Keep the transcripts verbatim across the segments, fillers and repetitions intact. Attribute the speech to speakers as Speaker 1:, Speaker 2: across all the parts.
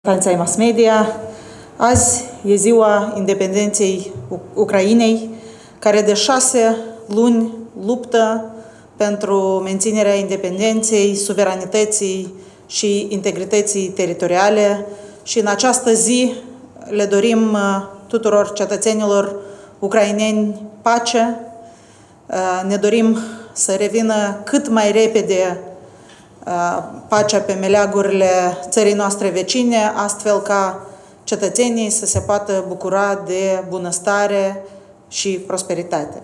Speaker 1: Reprezentanții mass media. Azi e ziua independenței Ucrainei, care de șase luni luptă pentru menținerea independenței, suveranității și integrității teritoriale. Și în această zi le dorim tuturor cetățenilor ucraineni pace. Ne dorim să revină cât mai repede pacea pe meleagurile țării noastre vecine, astfel ca cetățenii să se poată bucura de bunăstare și prosperitate.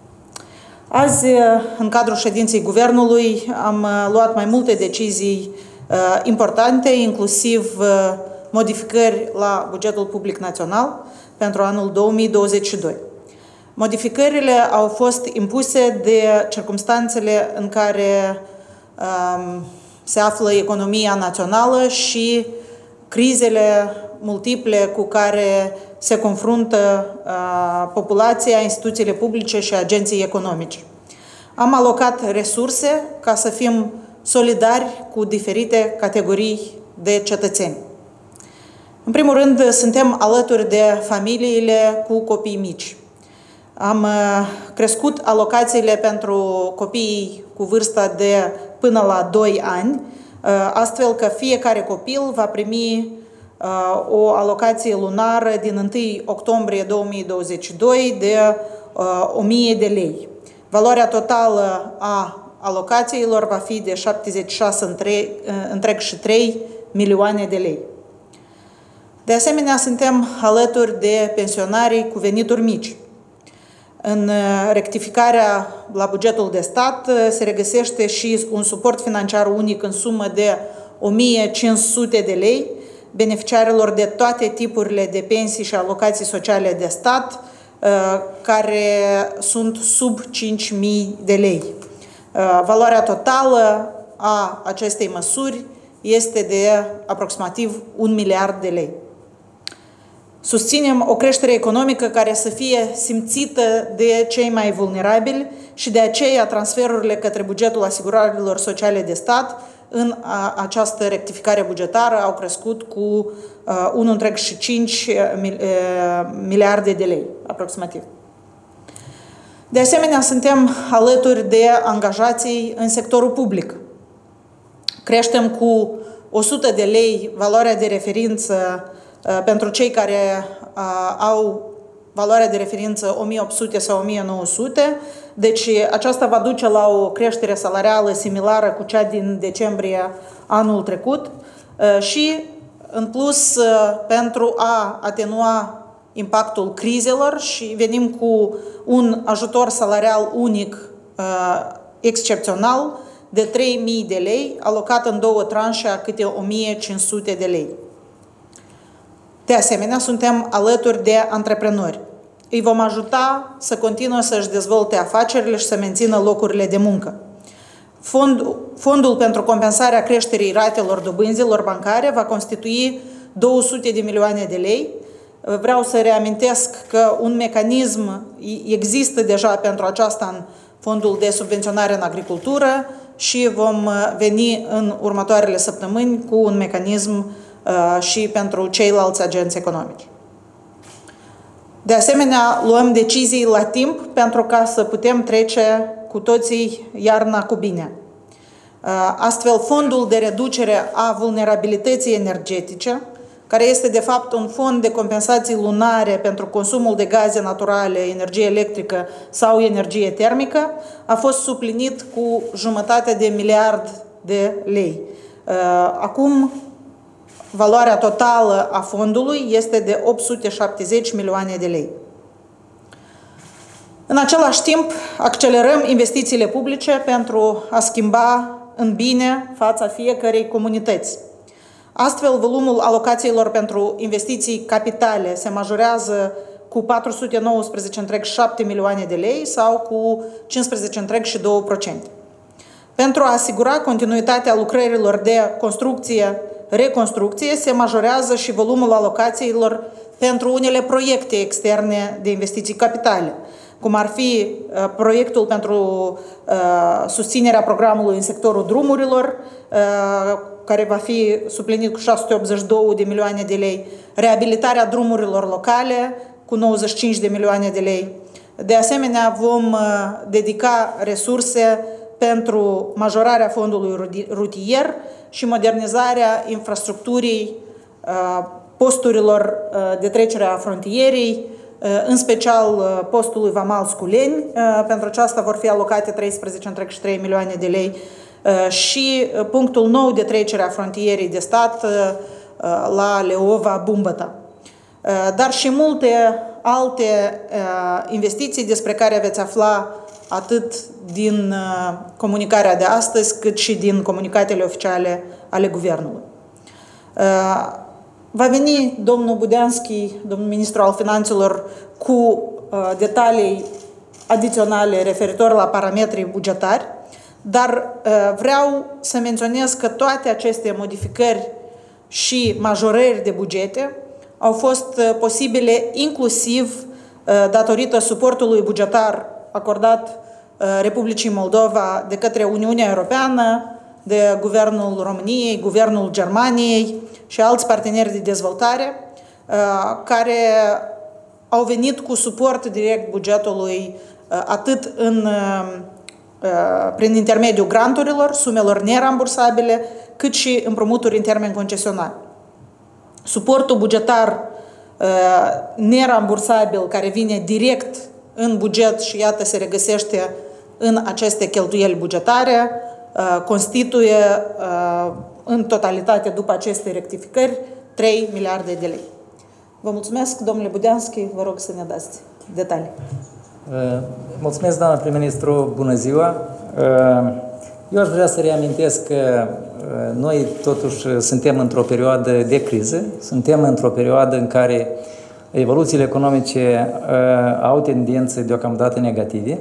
Speaker 1: Azi, în cadrul ședinței Guvernului, am luat mai multe decizii importante, inclusiv modificări la bugetul public național pentru anul două mii douăzeci și doi. Modificările au fost impuse de circumstanțele în care se află economia națională și crizele multiple cu care se confruntă populația, instituțiile publice și agenții economici. Am alocat resurse ca să fim solidari cu diferite categorii de cetățeni. În primul rând, suntem alături de familiile cu copii mici. Am crescut alocațiile pentru copiii cu vârsta de până la doi ani, astfel că fiecare copil va primi o alocație lunară din întâi octombrie două mii douăzeci și doi de o mie de lei. Valoarea totală a alocațiilor va fi de șaptezeci și șase virgulă trei milioane de lei. De asemenea, suntem alături de pensionarii cu venituri mici. În rectificarea la bugetul de stat se regăsește și un suport financiar unic în sumă de o mie cinci sute de lei beneficiarilor de toate tipurile de pensii și alocații sociale de stat care sunt sub cinci mii de lei. Valoarea totală a acestei măsuri este de aproximativ un miliard de lei. Susținem o creștere economică care să fie simțită de cei mai vulnerabili și de aceea transferurile către bugetul asigurărilor sociale de stat în această rectificare bugetară au crescut cu unu virgulă cinci miliarde de lei, aproximativ. De asemenea, suntem alături de angajații în sectorul public. Creștem cu o sută de lei valoarea de referință pentru cei care au valoarea de referință o mie opt sute sau o mie nouă sute, deci aceasta va duce la o creștere salarială similară cu cea din decembrie anul trecut și, în plus, pentru a atenua impactul crizelor și venim cu un ajutor salarial unic excepțional de trei mii de lei, alocat în două tranșe a câte o mie cinci sute de lei. De asemenea, suntem alături de antreprenori. Îi vom ajuta să continue să-și dezvolte afacerile și să mențină locurile de muncă. Fondul, fondul pentru compensarea creșterii ratelor dobânzilor bancare va constitui două sute de milioane de lei. Vreau să reamintesc că un mecanism există deja pentru aceasta în Fondul de subvenționare în agricultură și vom veni în următoarele săptămâni cu un mecanism și pentru ceilalți agenți economici. De asemenea, luăm decizii la timp pentru ca să putem trece cu toții iarna cu bine. Astfel, fondul de reducere a vulnerabilității energetice, care este de fapt un fond de compensații lunare pentru consumul de gaze naturale, energie electrică sau energie termică, a fost suplinit cu jumătate de miliard de lei. Acum, valoarea totală a fondului este de opt sute șaptezeci milioane de lei. În același timp, accelerăm investițiile publice pentru a schimba în bine fața fiecărei comunități. Astfel, volumul alocațiilor pentru investiții capitale se majorează cu patru sute nouăsprezece virgulă șapte milioane de lei sau cu cincisprezece virgulă doi la sută. Pentru a asigura continuitatea lucrărilor de construcție, reconstrucție, se majorează și volumul alocațiilor pentru unele proiecte externe de investiții capitale, cum ar fi uh, proiectul pentru uh, susținerea programului în sectorul drumurilor, uh, care va fi suplinit cu șase sute optzeci și două de milioane de lei, reabilitarea drumurilor locale cu nouăzeci și cinci de milioane de lei. De asemenea, vom dedica resurse pentru majorarea fondului rutier și modernizarea infrastructurii posturilor de trecere a frontierei, în special postului Vamal Sculeni. Pentru aceasta vor fi alocate treisprezece virgulă trei milioane de lei și punctul nou de trecere a frontierei de stat la Leova-Bumbăta. Dar și multe alte investiții despre care veți afla atât din comunicarea de astăzi, cât și din comunicatele oficiale ale Guvernului. Va veni domnul Budeanski, domnul ministru al Finanțelor, cu detalii adiționale referitor la parametrii bugetari, dar vreau să menționez că toate aceste modificări și majorări de bugete au fost posibile inclusiv datorită suportului bugetar acordat Republicii Moldova de către Uniunea Europeană, de Guvernul României, Guvernul Germaniei și alți parteneri de dezvoltare care au venit cu suport direct bugetului atât în, prin intermediul granturilor, sumelor nerambursabile, cât și împrumuturi în termen concesionar. Suportul bugetar nerambursabil care vine direct în buget și iată se regăsește în aceste cheltuieli bugetare constituie în totalitate după aceste rectificări trei miliarde de lei. Vă mulțumesc, domnule Budeanski, vă rog să ne dați detalii.
Speaker 2: Mulțumesc, doamna prim-ministru, bună ziua! Eu aș vrea să reamintesc că noi totuși suntem într-o perioadă de criză, suntem într-o perioadă în care evoluțiile economice au tendințe deocamdată negative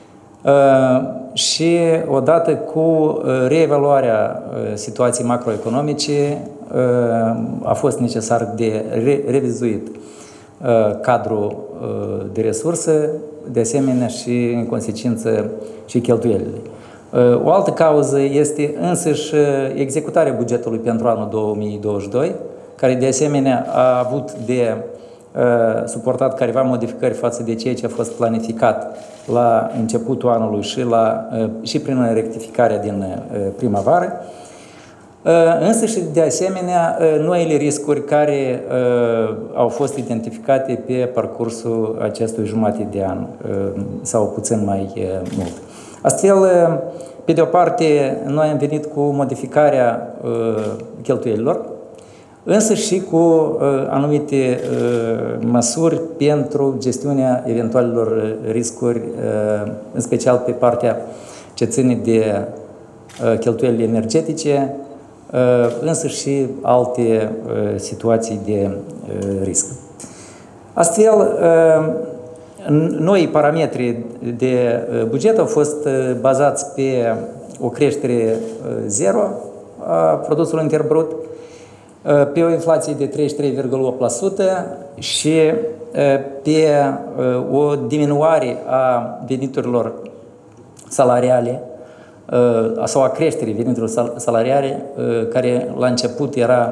Speaker 2: și odată cu reevaluarea situației macroeconomice a fost necesar de revizuit cadrul de resurse, de asemenea și în consecință și cheltuielile. O altă cauză este însăși executarea bugetului pentru anul două mii douăzeci și doi, care de asemenea a avut de suportat careva modificări față de ceea ce a fost planificat la începutul anului și, la, și prin rectificarea din primăvară. Însă și de asemenea noile riscuri care au fost identificate pe parcursul acestui jumătate de an sau puțin mai mult. Astfel, pe de o parte, noi am venit cu modificarea cheltuielilor, însă și cu anumite măsuri pentru gestiunea eventualelor riscuri, în special pe partea ce ține de cheltuielile energetice, însă și alte situații de risc. Astfel, noi parametri de buget au fost bazați pe o creștere zero a produsului intern brut, pe o inflație de treizeci și trei virgulă opt la sută și pe o diminuare a veniturilor salariale sau a creșterii veniturilor salariale, care la început era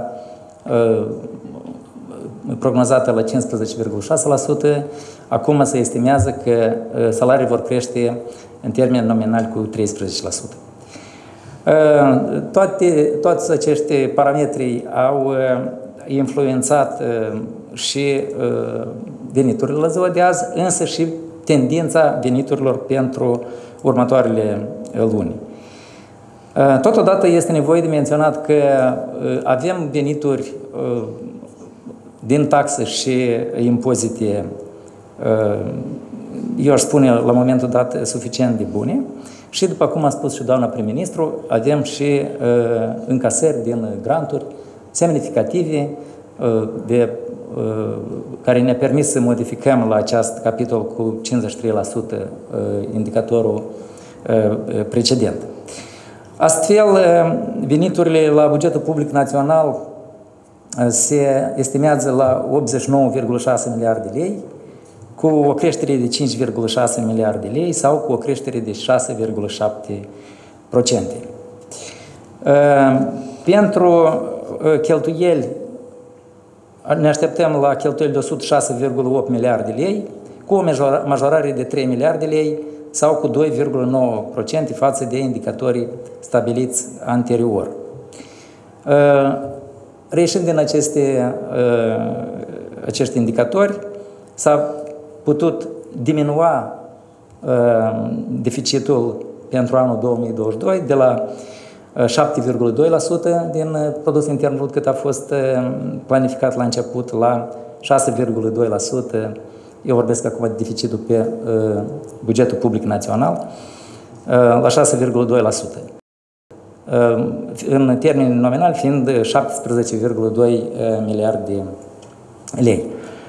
Speaker 2: prognozată la cincisprezece virgulă șase la sută, acum se estimează că salariile vor crește în termen nominal cu treisprezece la sută. Toate, toți acești parametri au influențat și veniturile la ziua de azi, însă și tendința veniturilor pentru următoarele luni. Totodată este nevoie de menționat că avem venituri din taxe și impozite, eu aș spune la momentul dat suficient de bune. Și după cum a spus și doamna prim-ministru, avem și uh, încasări din granturi semnificative uh, de, uh, care ne-a permis să modificăm la acest capitol cu cincizeci și trei la sută uh, indicatorul uh, precedent. Astfel, uh, veniturile la bugetul public național uh, se estimează la optzeci și nouă virgulă șase miliarde de lei, cu o creștere de cinci virgulă șase miliarde de lei sau cu o creștere de șase virgulă șapte la sută. Pentru cheltuieli, ne așteptăm la cheltuieli de o sută șase virgulă opt miliarde de lei, cu o majorare de trei miliarde de lei sau cu doi virgulă nouă la sută față de indicatorii stabiliți anterior. Reieșind din aceste, acești indicatori, s-a putut diminua deficitul pentru anul două mii douăzeci și doi de la șapte virgulă doi la sută din produsul intern brut cât a fost planificat la început la șase virgulă doi la sută. Eu vorbesc acum de deficitul pe bugetul public național, la șase virgulă doi la sută. În termeni nominali fiind șaptesprezece virgulă doi miliarde de lei.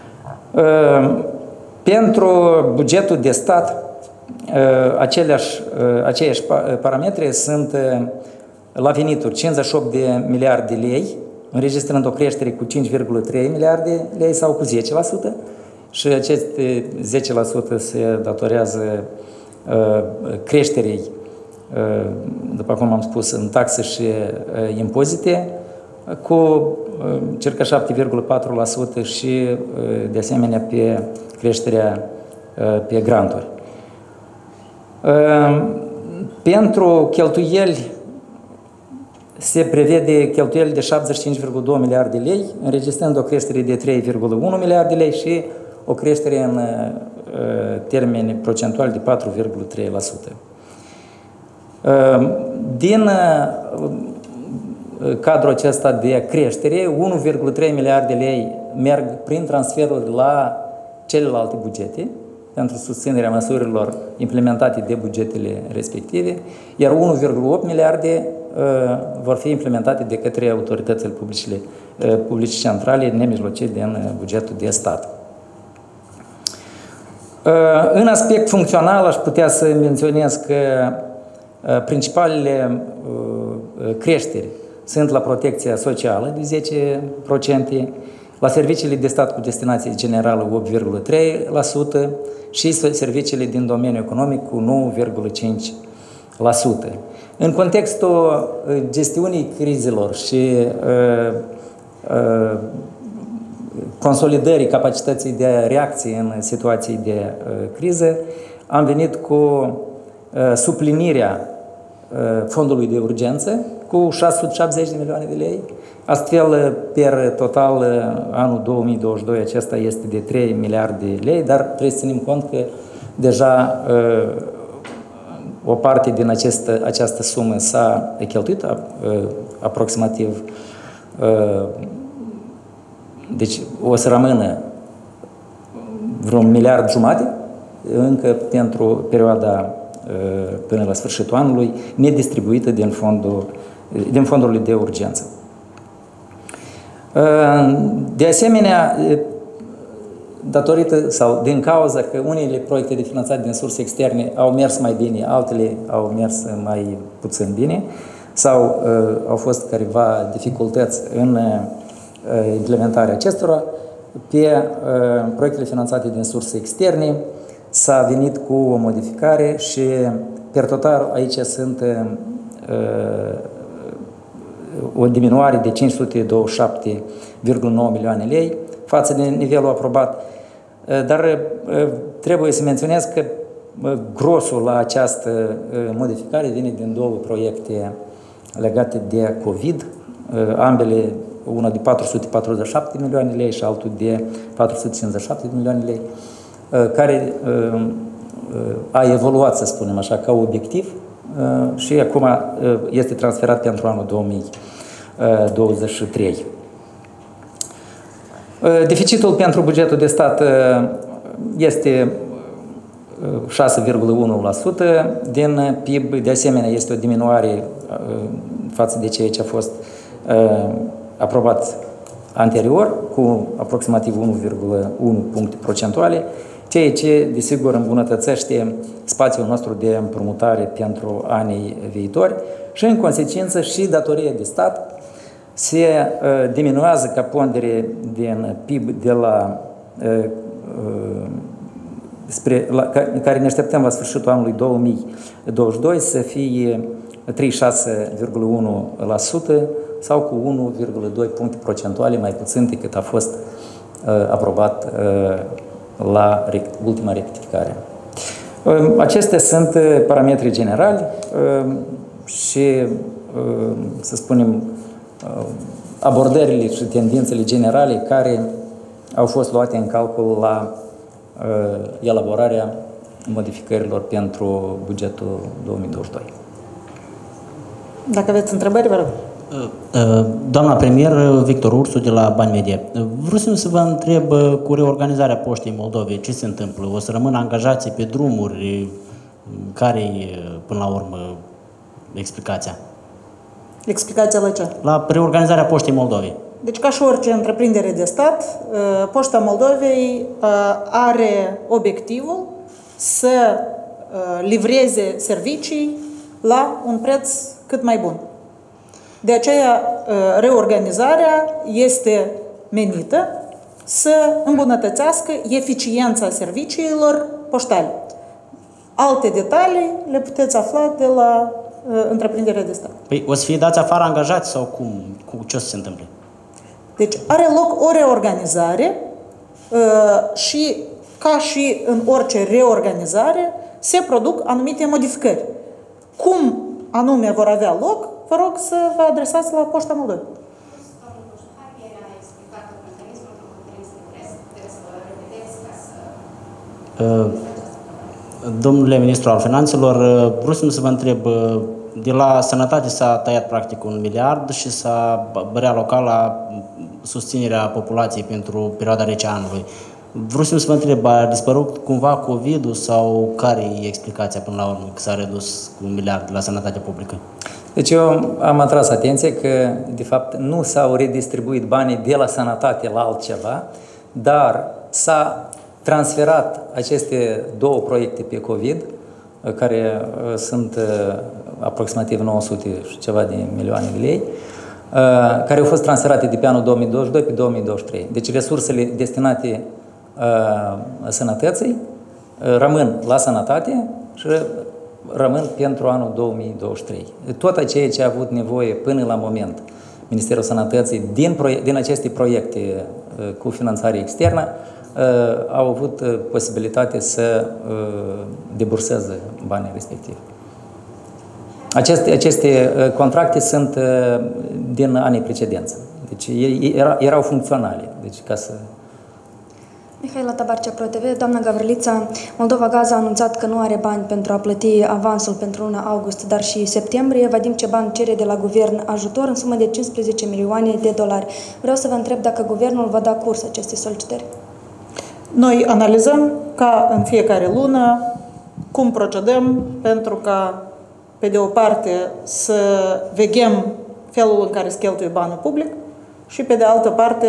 Speaker 2: Pentru bugetul de stat, aceleași, aceiași parametri sunt la venituri cincizeci și opt de miliarde de lei, înregistrând o creștere cu cinci virgulă trei miliarde de lei sau cu zece la sută, și aceste zece la sută se datorează creșterii, după cum am spus, în taxe și impozite, cu circa șapte virgulă patru la sută și, de asemenea, pe creșterea pe granturi. Pentru cheltuieli se prevede cheltuieli de șaptezeci și cinci virgulă doi miliarde de lei, înregistrând o creștere de trei virgulă unu miliarde de lei și o creștere în termeni procentuali de patru virgulă trei la sută. Din cadrul acesta de creștere, unu virgulă trei miliarde de lei merg prin transferuri la celelalte bugete, pentru susținerea măsurilor implementate de bugetele respective, iar unu virgulă opt miliarde uh, vor fi implementate de către autoritățile publice, uh, publice centrale nemijlocite din bugetul de stat. Uh, în aspect funcțional aș putea să menționez că uh, principalele uh, creșteri sunt la protecția socială de zece la sută, la serviciile de stat cu destinație generală opt virgulă trei la sută și serviciile din domeniul economic cu nouă virgulă cinci la sută. În contextul gestiunii crizelor și uh, uh, consolidării capacității de reacție în situații de uh, criză, am venit cu uh, suplinirea uh, fondului de urgență cu șase sute șaptezeci de milioane de lei. Astfel, per total, anul două mii douăzeci și doi acesta este de trei miliarde de lei, dar trebuie să ținem cont că deja uh, o parte din acest, această sumă s-a cheltuit, uh, aproximativ, uh, deci o să rămână vreun miliard jumate încă pentru perioada uh, până la sfârșitul anului, nedistribuită din, fondul, din fondurile de urgență. De asemenea, datorită sau din cauza că unele proiecte de finanțare din surse externe au mers mai bine, altele au mers mai puțin bine sau uh, au fost careva dificultăți în uh, implementarea acestora, pe uh, proiectele finanțate din surse externe s-a venit cu o modificare și per total aici sunt uh, o diminuare de cinci sute douăzeci și șapte virgulă nouă milioane lei față de nivelul aprobat. Dar trebuie să menționez că grosul la această modificare vine din două proiecte legate de COVID, ambele, una de patru sute patruzeci și șapte milioane de lei și altul de patru sute cincizeci și șapte milioane de lei, care a evoluat, să spunem așa, ca obiectiv și acum este transferat pentru anul două mii douăzeci și trei. Deficitul pentru bugetul de stat este șase virgulă unu la sută din P I B, de asemenea este o diminuare față de ceea ce a fost aprobat anterior, cu aproximativ unu virgulă unu puncte procentuale, ceea ce, desigur, îmbunătățește spațiul nostru de împrumutare pentru anii viitori și, în consecință, și datoria de stat se uh, diminuează ca pondere din P I B de la, uh, uh, spre, la care ne așteptăm la sfârșitul anului două mii douăzeci și doi să fie treizeci și șase virgulă unu la sută sau cu unu virgulă doi puncte procentuale mai puțin decât a fost uh, aprobat uh, la ultima rectificare. Uh, acestea sunt uh, parametrii generali uh, și, uh, să spunem, uh, abordările și tendințele generale care au fost luate în calcul la uh, elaborarea modificărilor pentru bugetul două mii douăzeci și doi.
Speaker 1: Dacă aveți întrebări, vă rog.
Speaker 3: Doamna premier, Victor Ursu de la Bani Media. Vreau să vă întreb cu reorganizarea Poștei Moldovei, ce se întâmplă? O să rămână angajații pe drumuri? Care-i, până la urmă, explicația?
Speaker 1: Explicația la ce?
Speaker 3: La reorganizarea Poștei Moldovei.
Speaker 1: Deci, ca și orice întreprindere de stat, Poșta Moldovei are obiectivul să livreze servicii la un preț cât mai bun. De aceea, reorganizarea este menită să îmbunătățească eficiența serviciilor poștale. Alte detalii le puteți afla de la întreprinderea de stat.
Speaker 3: Păi, o să fie dați afară angajați sau cum? Cu ce o să se întâmple?
Speaker 1: Deci are loc o reorganizare și, ca și în orice reorganizare, se produc anumite modificări. Cum anume vor avea loc, vă rog să vă adresați la Poșta Moldovei.
Speaker 3: Domnule ministru al finanțelor, vreau să vă întreb, de la sănătate s-a tăiat practic un miliard și s-a realocat la susținerea populației pentru perioada rece a anului. Vreau să vă întreb, a dispărut cumva COVID-ul sau care e explicația până la urmă că s-a redus cu un miliard la sănătate publică?
Speaker 2: Deci eu am atras atenție că, de fapt, nu s-au redistribuit banii de la sănătate la altceva, dar s-a transferat aceste două proiecte pe COVID, care sunt aproximativ nouă sute și ceva de milioane de lei, care au fost transferate de pe anul două mii douăzeci și doi pe două mii douăzeci și trei. Deci resursele destinate sănătății rămân la sănătate și rămân pentru anul două mii douăzeci și trei. Tot ceea ce a avut nevoie până la moment Ministerul Sănătății din, din aceste proiecte cu finanțare externă au avut posibilitate să deburseze banii respectivi. Aceste, aceste contracte sunt din anii precedenți. Deci erau funcționale. Deci ca să...
Speaker 4: Mihaela Tabarcea, Pro T V. Doamna Gavrilița, Moldova Gaz a anunțat că nu are bani pentru a plăti avansul pentru luna august, dar și septembrie. Vadim Ceban cere de la guvern ajutor în sumă de cincisprezece milioane de dolari. Vreau să vă întreb dacă guvernul va da curs acestei solicitări.
Speaker 1: Noi analizăm ca în fiecare lună cum procedăm pentru ca, pe de o parte, să veghem felul în care se cheltuie banul public și, pe de altă parte,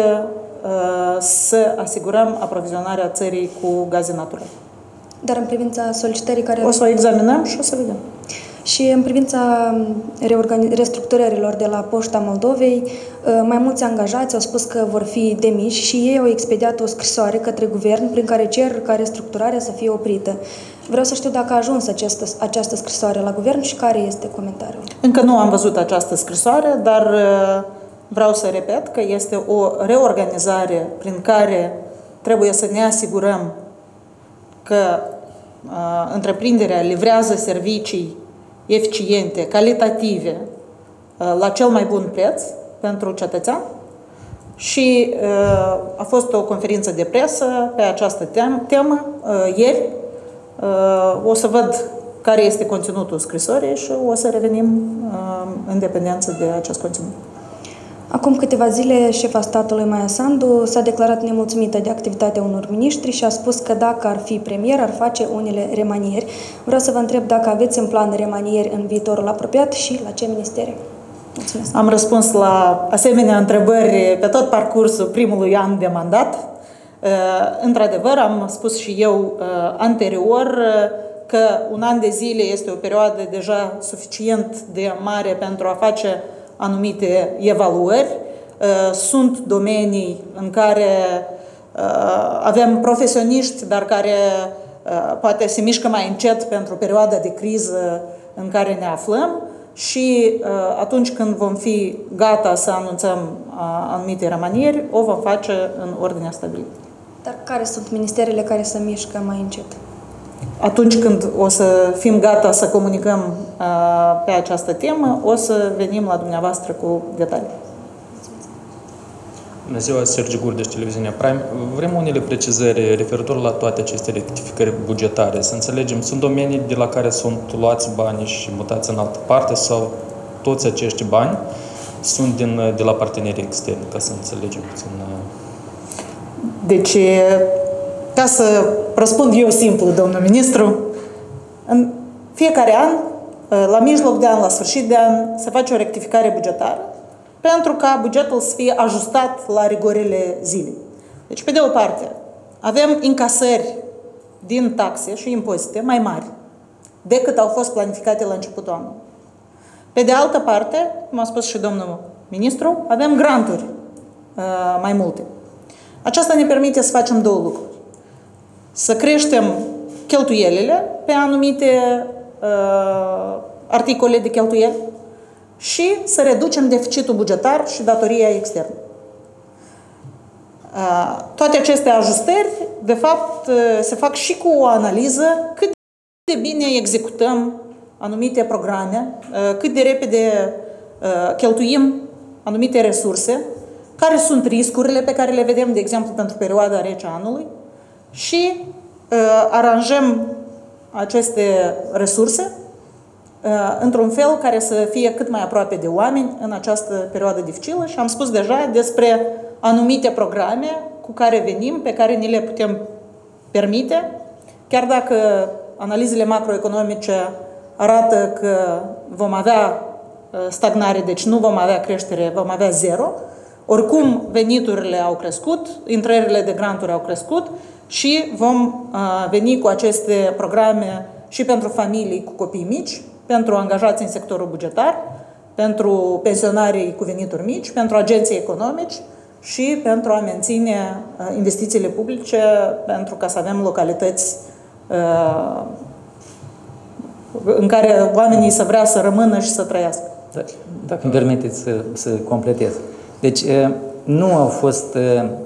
Speaker 1: să asigurăm aprovizionarea țării cu gaze naturale.
Speaker 4: Dar în privința solicitării care...
Speaker 1: O să o examinăm și o să vedem.
Speaker 4: Și în privința restructurărilor de la Poșta Moldovei, mai mulți angajați au spus că vor fi demiși și ei au expediat o scrisoare către guvern prin care cer ca restructurarea să fie oprită. Vreau să știu dacă a ajuns această, această scrisoare la guvern și care este comentariul.
Speaker 1: Încă nu am văzut această scrisoare, dar vreau să repet că este o reorganizare prin care trebuie să ne asigurăm că uh, întreprinderea livrează servicii eficiente, calitative, uh, la cel mai bun preț pentru cetățean și uh, a fost o conferință de presă pe această temă uh, ieri. Uh, o să văd care este conținutul scrisorii și o să revenim uh, în dependență de acest conținut.
Speaker 4: Acum câteva zile, șefa statului Maia Sandu s-a declarat nemulțumită de activitatea unor miniștri și a spus că dacă ar fi premier, ar face unele remanieri. Vreau să vă întreb dacă aveți în plan remanieri în viitorul apropiat și la ce ministere. Mulțumesc.
Speaker 1: Am răspuns la asemenea întrebări pe tot parcursul primului an de mandat. Într-adevăr, am spus și eu anterior că un an de zile este o perioadă deja suficient de mare pentru a face anumite evaluări. Sunt domenii în care avem profesioniști, dar care poate se mișcă mai încet pentru perioada de criză în care ne aflăm. și atunci când vom fi gata să anunțăm anumite remanieri, o vom face în ordinea stabilită.
Speaker 4: Dar care sunt ministerele care se mișcă mai încet?
Speaker 1: Atunci când o să fim gata să comunicăm pe această temă, o să venim la dumneavoastră cu detalii.
Speaker 5: Bună ziua, Sergiu Gurdeș, Televiziunea Prime. Vrem unele precizări referitor la toate aceste rectificări bugetare. Să înțelegem, sunt domenii de la care sunt luați bani și mutați în altă parte sau toți acești bani sunt din, de la partenerii externi, ca să înțelegem puțin.
Speaker 1: Deci, ca să răspund eu simplu, domnul ministru, în fiecare an, la mijloc de an, la sfârșit de an, se face o rectificare bugetară pentru ca bugetul să fie ajustat la rigorile zilei. Deci, pe de o parte, avem încasări din taxe și impozite mai mari decât au fost planificate la începutul anului. Pe de altă parte, cum a spus și domnul ministru, avem granturi uh, mai multe. Aceasta ne permite să facem două lucruri. Să creștem cheltuielile pe anumite uh, articole de cheltuieli și să reducem deficitul bugetar și datoria externă. Uh, toate aceste ajustări, de fapt, uh, se fac și cu o analiză cât de bine executăm anumite programe, uh, cât de repede uh, cheltuim anumite resurse, care sunt riscurile pe care le vedem, de exemplu, pentru perioada rece a anului și uh, aranjăm aceste resurse uh, într-un fel care să fie cât mai aproape de oameni în această perioadă dificilă și am spus deja despre anumite programe cu care venim, pe care ni le putem permite, chiar dacă analizele macroeconomice arată că vom avea uh, stagnare, deci nu vom avea creștere, vom avea zero. Oricum, veniturile au crescut, intrările de granturi au crescut și vom uh, veni cu aceste programe și pentru familii cu copii mici, pentru angajați în sectorul bugetar, pentru pensionarii cu venituri mici, pentru agenții economici și pentru a menține uh, investițiile publice, pentru ca să avem localități uh, în care oamenii să vrea să rămână și să trăiască.
Speaker 2: Da, dacă îmi permiteți să, să completez. Deci, nu au fost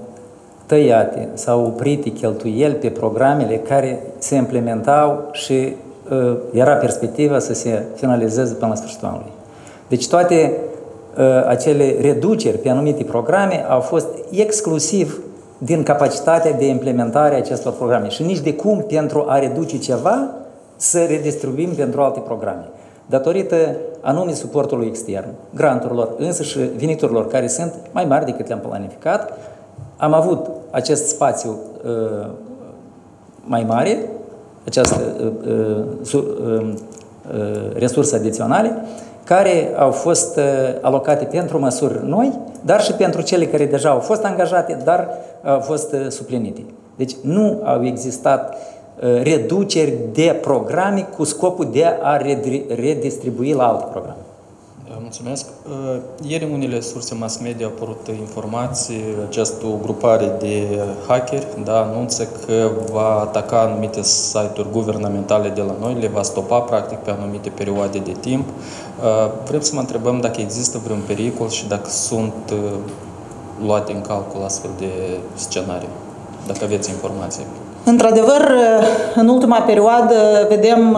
Speaker 2: tăiate sau oprite cheltuieli pe programele care se implementau și era perspectiva să se finalizeze până la sfârșitul anului. Deci, toate acele reduceri pe anumite programe au fost exclusiv din capacitatea de implementare a acestor programe și nici de cum pentru a reduce ceva să redistribuim pentru alte programe. Datorită anume suportului extern, granturilor, însă și veniturilor care sunt mai mari decât le-am planificat, am avut acest spațiu uh, mai mare, această uh, uh, uh, resurse adiționale, care au fost uh, alocate pentru măsuri noi, dar și pentru cele care deja au fost angajate, dar au fost uh, suplinite. Deci nu au existat reduceri de programe cu scopul de a redistribui la alte programe.
Speaker 5: Mulțumesc. Ieri în unele surse mass media au apărut informații, această grupare de hackeri da, anunță că va ataca anumite site-uri guvernamentale de la noi, le va stopa practic pe anumite perioade de timp. Vrem să mă întrebăm dacă există vreun pericol și dacă sunt luate în calcul astfel de scenarii, dacă aveți informații.
Speaker 1: Într-adevăr, în ultima perioadă vedem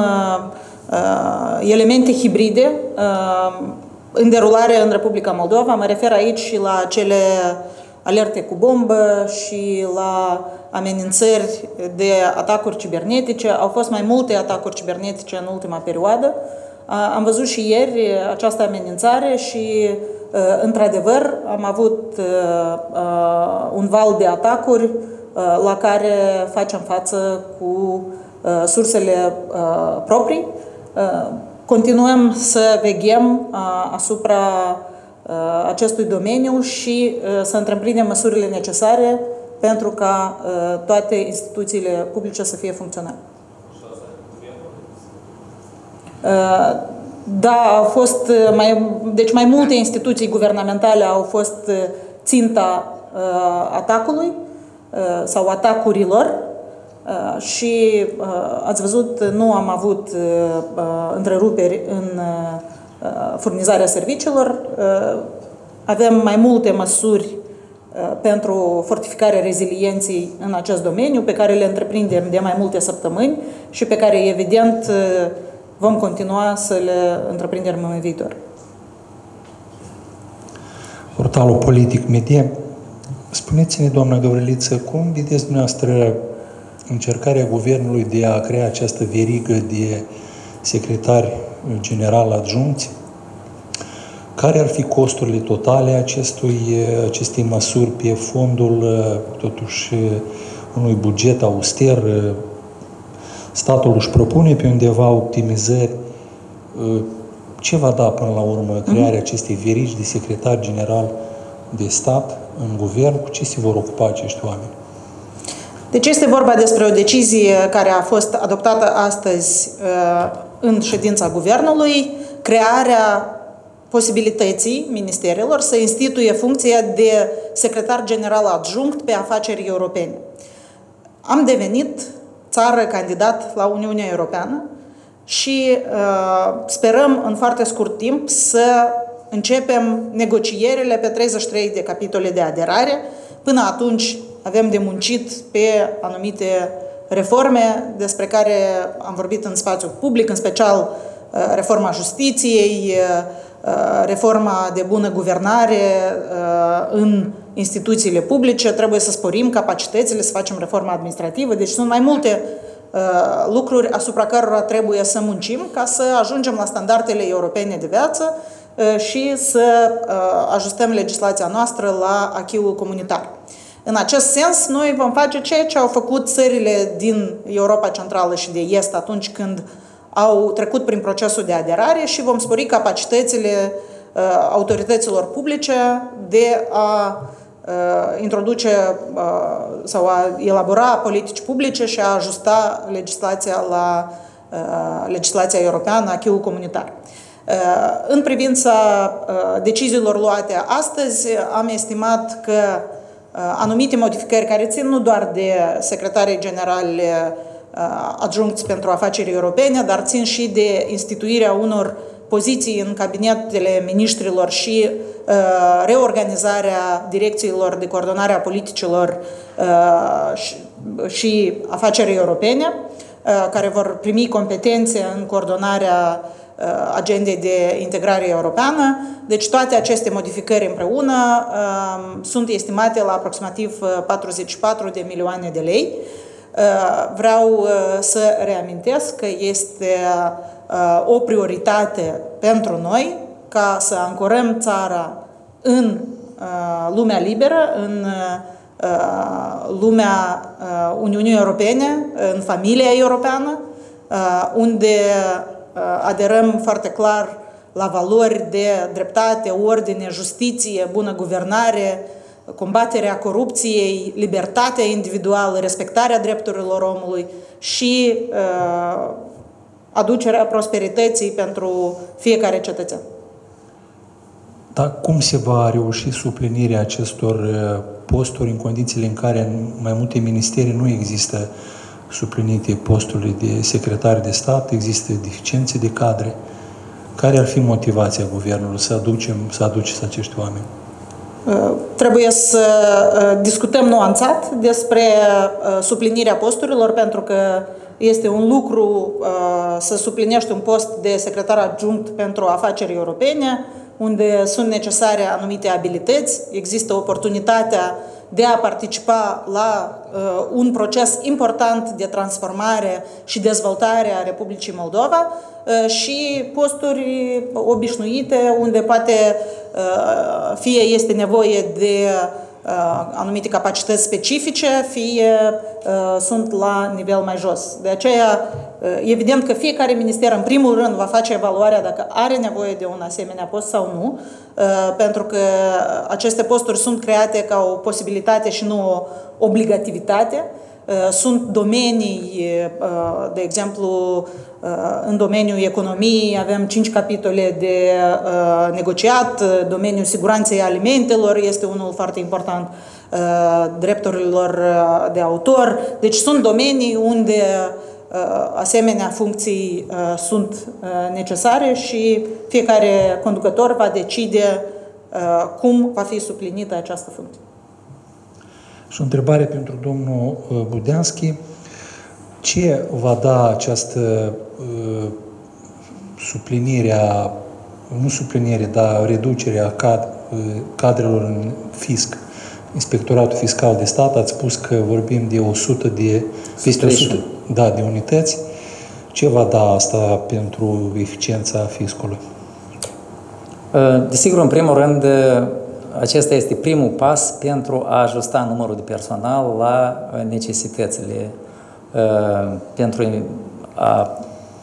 Speaker 1: uh, elemente hibride uh, în derulare în Republica Moldova. Mă refer aici și la cele alerte cu bombă și la amenințări de atacuri cibernetice. Au fost mai multe atacuri cibernetice în ultima perioadă. Uh, am văzut și ieri această amenințare și, uh, într-adevăr, am avut uh, uh, un val de atacuri la care facem față cu uh, sursele uh, proprii. Uh, continuăm să veghem uh, asupra uh, acestui domeniu și uh, să întreprindem măsurile necesare pentru ca uh, toate instituțiile publice să fie funcționale. Uh, da, au fost mai, deci mai multe instituții guvernamentale au fost ținta uh, atacului sau atacurilor și ați văzut, nu am avut întreruperi în furnizarea serviciilor. Avem mai multe măsuri pentru fortificarea rezilienței în acest domeniu, pe care le întreprindem de mai multe săptămâni și pe care, evident, vom continua să le întreprindem în viitor.
Speaker 6: Portalul Politic Media. Spuneți-ne, doamna Gavriliță, cum vedeți dumneavoastră încercarea Guvernului de a crea această verigă de secretari general adjuncți? Care ar fi costurile totale acestui, acestei măsuri pe fondul, totuși, unui buget auster? Statul își propune pe undeva optimizări. Ce va da până la urmă crearea acestei verigi de secretar general de stat în guvern? Cu ce se vor ocupa acești oameni?
Speaker 1: Deci este vorba despre o decizie care a fost adoptată astăzi în ședința guvernului, crearea posibilității ministerilor să instituie funcția de secretar general adjunct pe afaceri europene. Am devenit țară candidat la Uniunea Europeană și uh, sperăm în foarte scurt timp să începem negocierile pe treizeci și trei de capitole de aderare. Până atunci avem de muncit pe anumite reforme despre care am vorbit în spațiul public, în special uh, reforma justiției, uh, reforma de bună guvernare uh, în instituțiile publice. Trebuie să sporim capacitățile, să facem reforma administrativă. Deci sunt mai multe uh, lucruri asupra cărora trebuie să muncim ca să ajungem la standardele europene de viață uh, și să uh, ajustăm legislația noastră la acquis-ul comunitar. În acest sens, noi vom face ceea ce au făcut țările din Europa Centrală și de Est atunci când au trecut prin procesul de aderare și vom spori capacitățile uh, autorităților publice de a uh, introduce uh, sau a elabora politici publice și a ajusta legislația la uh, legislația europeană, acquis-ul comunitar. Uh, în privința uh, deciziilor luate astăzi, am estimat că uh, anumite modificări care țin nu doar de secretarii generali adjuncți pentru afaceri europene, dar țin și de instituirea unor poziții în cabinetele miniștrilor și uh, reorganizarea direcțiilor de coordonare a politicilor uh, și, și afaceri europene, uh, care vor primi competențe în coordonarea uh, agendei de integrare europeană. Deci toate aceste modificări împreună uh, sunt estimate la aproximativ patruzeci și patru de milioane de lei. Vreau să reamintesc că este o prioritate pentru noi ca să ancorăm țara în lumea liberă, în lumea Uniunii Europene, în familia europeană, unde aderăm foarte clar la valori de dreptate, ordine, justiție, bună guvernare, combaterea corupției, libertatea individuală, respectarea drepturilor omului și uh, aducerea prosperității pentru fiecare cetățean.
Speaker 6: Dar cum se va reuși suplinirea acestor posturi în condițiile în care în mai multe ministere nu există suplinite posturile de secretari de stat, există deficiențe de cadre? Care ar fi motivația guvernului să aducem, să aduceți acești oameni?
Speaker 1: Trebuie să discutăm nuanțat despre suplinirea posturilor, pentru că este un lucru să suplinești un post de secretar adjunct pentru afaceri europene, unde sunt necesare anumite abilități, există oportunitatea de a participa la uh, un proces important de transformare și dezvoltare a Republicii Moldova uh, și posturi obișnuite unde poate uh, fie este nevoie de uh, anumite capacități specifice, fie uh, sunt la nivel mai jos. De aceea, uh, evident că fiecare minister în primul rând va face evaluarea dacă are nevoie de un asemenea post sau nu, uh, pentru că aceste posturi sunt create ca o posibilitate și nu o obligativitate. Sunt domenii, de exemplu, în domeniul economiei avem cinci capitole de negociat, domeniul siguranței alimentelor este unul foarte important, drepturilor de autor. Deci sunt domenii unde asemenea funcții sunt necesare și fiecare conducător va decide cum va fi suplinită această funcție.
Speaker 6: Și o întrebare pentru domnul Budeanski. Ce va da această suplinire, nu suplinire, dar reducerea cad, cadrelor în fisc? Inspectoratul Fiscal de Stat, ați spus că vorbim de o sută de, peste o sută, da, de unități. Ce va da asta pentru eficiența fiscului?
Speaker 2: Desigur, în primul rând, acesta este primul pas pentru a ajusta numărul de personal la necesitățile, pentru a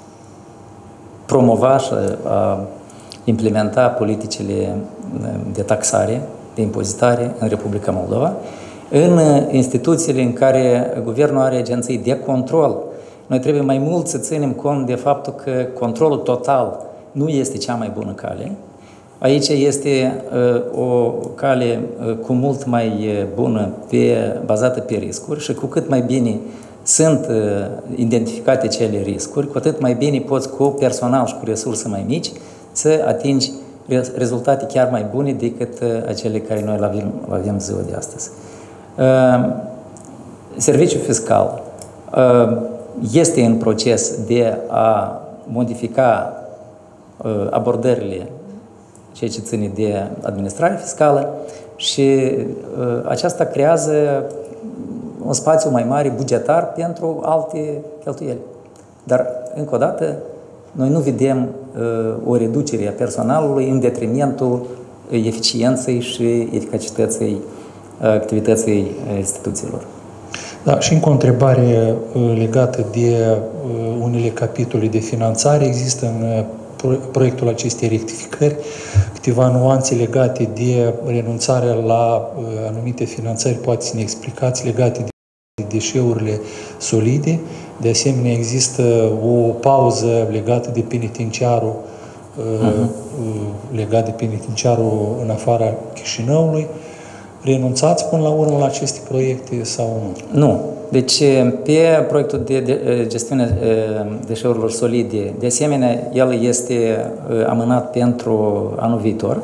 Speaker 2: promova și a implementa politicile de taxare, de impozitare în Republica Moldova, în instituțiile în care guvernul are agenții de control. Noi trebuie mai mult să ținem cont de faptul că controlul total nu este cea mai bună cale. Aici este uh, o cale uh, cu mult mai bună, pe, bazată pe riscuri, și cu cât mai bine sunt uh, identificate cele riscuri, cu atât mai bine poți cu personal și cu resurse mai mici să atingi rezultate chiar mai bune decât uh, acele care noi le avem, le avem ziua de astăzi. Uh, Serviciul fiscal uh, este în proces de a modifica uh, abordările ceea ce ține de administrare fiscală și uh, aceasta creează un spațiu mai mare bugetar pentru alte cheltuieli. Dar, încă o dată, noi nu vedem uh, o reducere a personalului în detrimentul eficienței și eficacității activității instituțiilor.
Speaker 6: Da, și încă o întrebare legată de unele capitole de finanțare. Există în proiectul acestei rectificări câteva nuanțe legate de renunțarea la anumite finanțări, poate să ne explicați, legate de deșeurile solide. De asemenea, există o pauză legată de penitenciarul, uh-huh. legat de penitenciarul în afara Chișinăului. Renunțați până la urmă la aceste proiecte sau nu?
Speaker 2: Nu. Deci, pe proiectul de, de gestiune deșeurilor solide, de asemenea, el este amânat pentru anul viitor.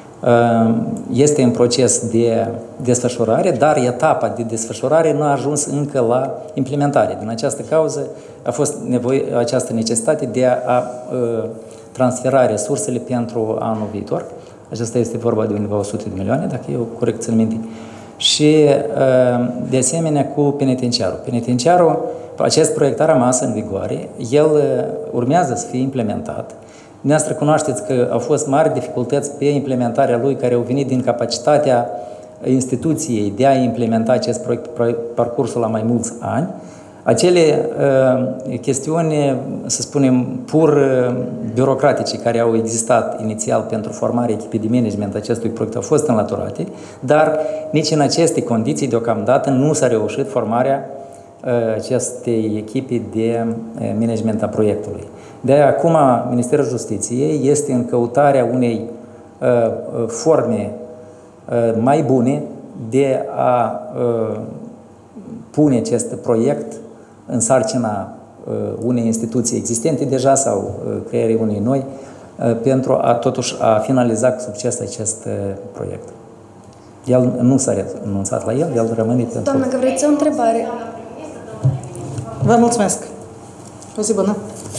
Speaker 2: Este în proces de desfășurare, dar etapa de desfășurare nu a ajuns încă la implementare. Din această cauză a fost nevoie, această necesitate de a transfera resursele pentru anul viitor. Aceasta este vorba de undeva o sută de milioane, dacă eu corect țin minte. Și, de asemenea, cu penitenciarul. Penitenciarul, acest proiect a rămas în vigoare, el urmează să fie implementat. Dumneavoastră cunoașteți că au fost mari dificultăți pe implementarea lui, care au venit din capacitatea instituției de a implementa acest proiect parcursul la mai mulți ani. Acele uh, chestiuni, să spunem, pur uh, birocratice care au existat inițial pentru formarea echipei de management acestui proiect au fost înlăturate, dar nici în aceste condiții deocamdată nu s-a reușit formarea uh, acestei echipe de uh, management a proiectului. De-aia acum Ministerul Justiției este în căutarea unei uh, forme uh, mai bune de a uh, pune acest proiect în sarcina uh, unei instituții existente deja sau uh, creării unei noi, uh, pentru a totuși a finaliza cu succes acest uh, proiect. El nu s-a renunțat la el, el rămâne pentru...
Speaker 4: Doamna Gavriță, o întrebare.
Speaker 1: Vă mulțumesc. O zi bună.